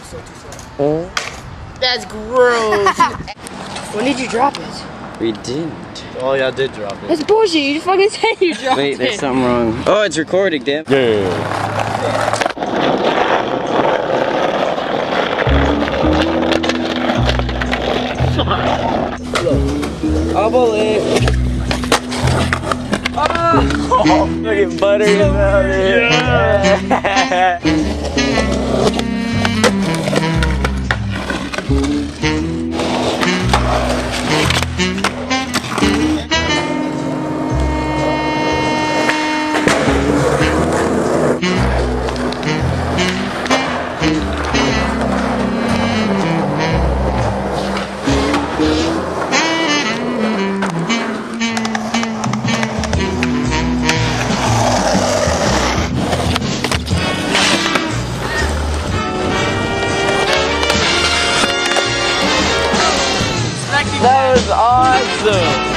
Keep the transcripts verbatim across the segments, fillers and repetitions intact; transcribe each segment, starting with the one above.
slow, too slow. That's gross. When did you drop it? We didn't. Oh yeah, I did drop it. That's bullshit. You just fucking said you dropped Wait, it. there's something wrong. Oh, it's recording, damn. Yeah. I believe. Oh, look at butter in your mouth. Yeah. That was awesome!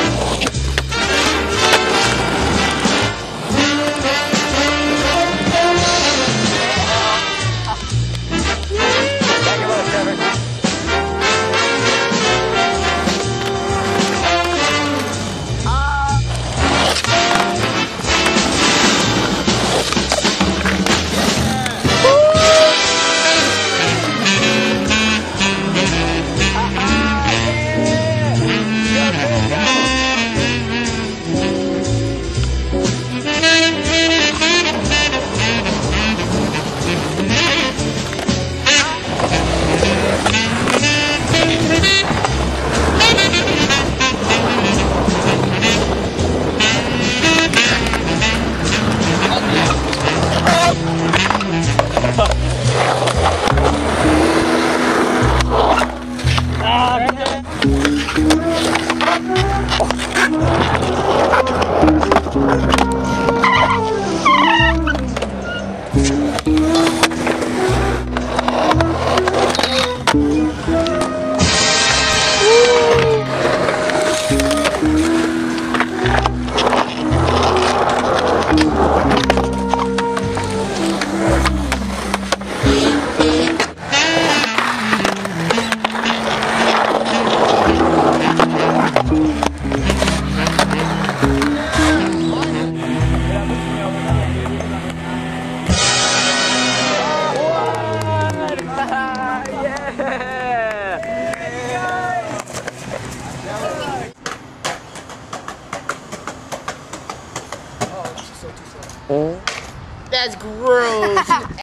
That's gross.